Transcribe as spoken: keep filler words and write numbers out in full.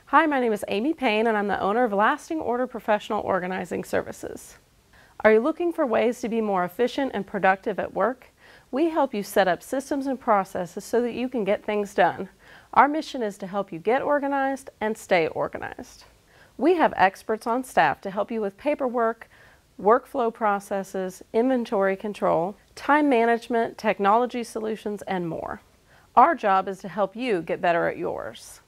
Hi, my name is Amy Payne and I'm the owner of Lasting Order Professional Organizing Services. Are you looking for ways to be more efficient and productive at work? We help you set up systems and processes so that you can get things done. Our mission is to help you get organized and stay organized. We have experts on staff to help you with paperwork, workflow processes, inventory control, time management, technology solutions, and more. Our job is to help you get better at yours.